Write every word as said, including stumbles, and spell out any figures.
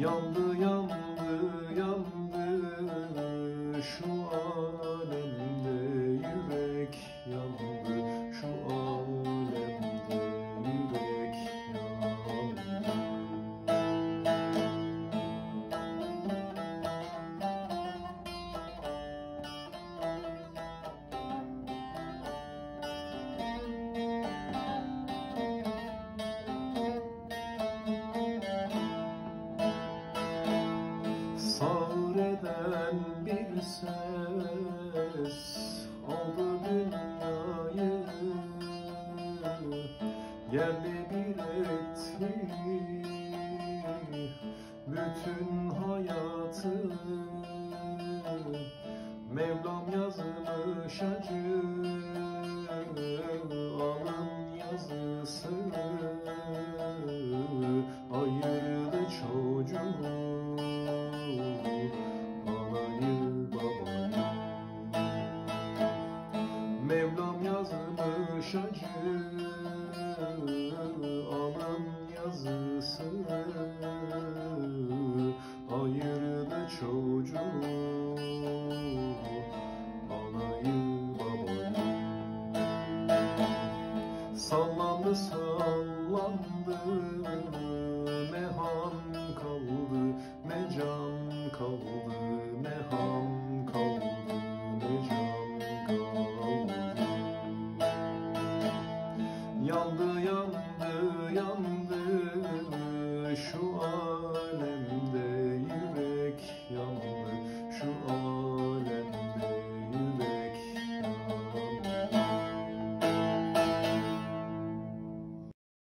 Yandı yandı yandı şu alemde yürek yandı, şu alemde yürek yandı. Sağreden bir ses aldı dünyayı, yerle bir etti bütün hayatı. Mevlam yazmış acı, alın yazısı, ayırdı çocuğu, anayı babayı. Mevlam yazmış acı, alın yazısı, ayırdı çocuğu, anayı babayı. Sallandı sallandı, ne han kaldı, ne can kaldı, ne han kaldı, ne can kaldı. Yandı yandı yandı şu alem